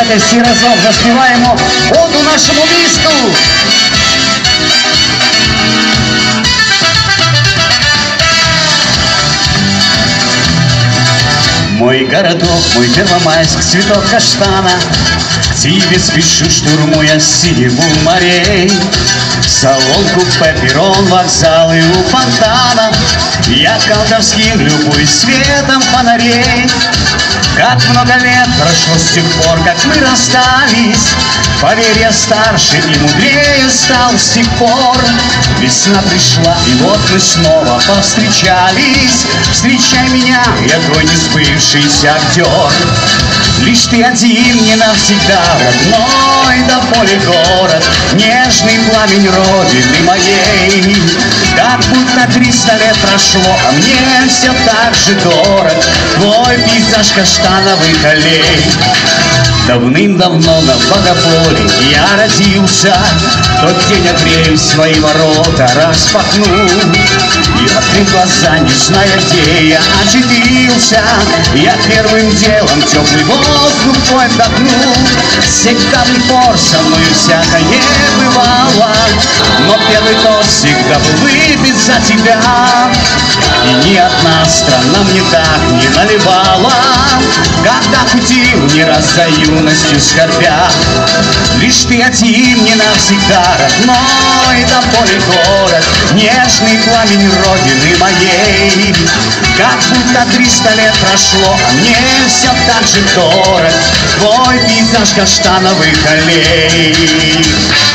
Давайте всі разом заспіваємо оду нашому місту. Мой городок, мой Первомайск, цветок каштана, к тебе спешу, штурмуя синеву морей. Салон, купе, перрон, вокзалы у фонтана, я колдовским любуюсь светом фонарей. Как много лет прошло с тех пор, как мы расстались, поверь, я старше и мудрее стал с тех пор. Весна пришла, и вот мы снова повстречались. Встречай меня, я твой несбывшийся актер. Лишь ты один мне навсегда родной, до поля город, нежный пламень родины моей. Как будто 300 лет прошло, а мне все так же дорог твой пейзаж каштановых аллей. Давным-давно на Богополе я родился, тот день апрель свои ворота распахнул. И открыв глаза, не зная, где я очутился, я первым делом теплый воздух твой вдохнул. С тех давних пор со мною всякое бывало, но первый тост всегда был выпит за тебя. И ни одна страна мне так не наливала, когда кутил не раз за юностью скорбя. Лишь ты один мне навсегда родной, до поля город, нежный пламень родины моей. Как будто 300 лет прошло, а мне все так же дорог твой пейзаж каштановых аллей.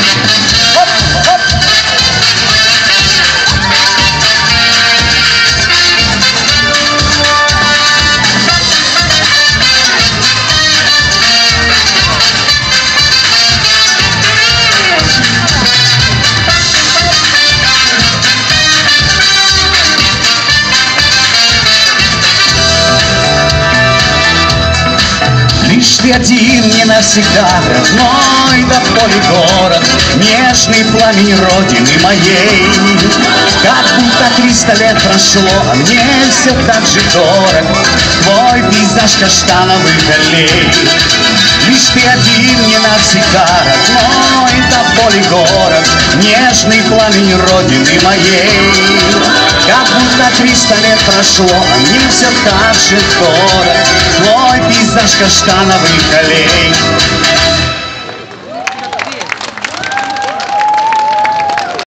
Лишь ты один мне навсегда родной, до поля город, нежный пламень родины моей. Как будто 300 лет прошло, а мне все так же дорог твой пейзаж каштановых аллей. Лишь ты один мне навсегда родной, до поля город, нежный пламень родины моей. Как будто 300 лет прошло, а мне все так же дорог твой пейзаж каштановых аллей.